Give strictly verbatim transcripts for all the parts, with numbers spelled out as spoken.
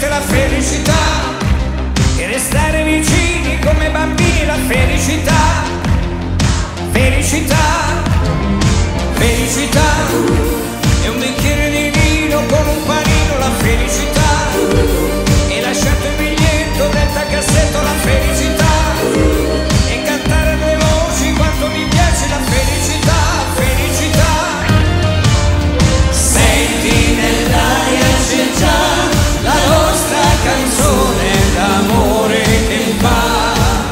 piace la felicità e restare vicini come bambini, la felicità, felicità, felicità, e un bicchiere di vino con un panino, la felicità, e lasciato il biglietto dentro al cassetto, la felicità, e cantare a due voci quanto mi piace la felicità, felicità. Senti nell'aria c'è già la nostra canzone d'amore che va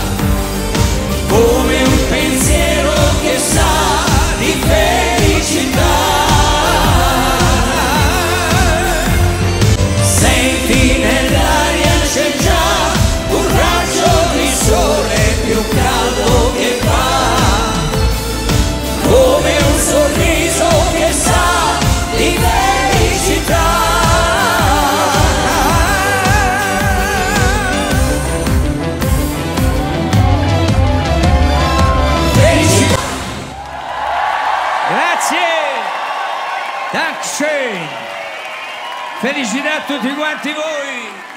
come un pensiero che sa di felicità. Senti nell'aria c'è già un raggio di sole più caldo che va come un sorriso che sa di felicità. Grazie, Dankeschön, felicità a tutti quanti voi.